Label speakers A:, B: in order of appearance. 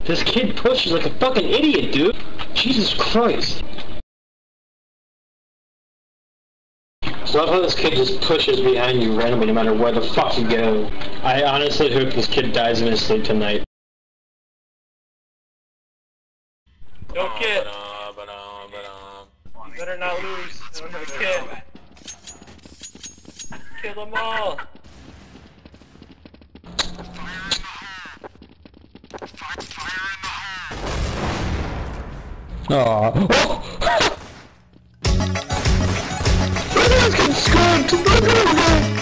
A: This kid pushes like a fucking idiot, dude. Jesus Christ. So I love how this kid just pushes behind you randomly no matter where the fuck you go. I honestly hope this kid dies in his sleep tonight.
B: Yo, kid. You better not lose. No, kid. Kill them all.
A: Aww. Oh! Look at this kid scored!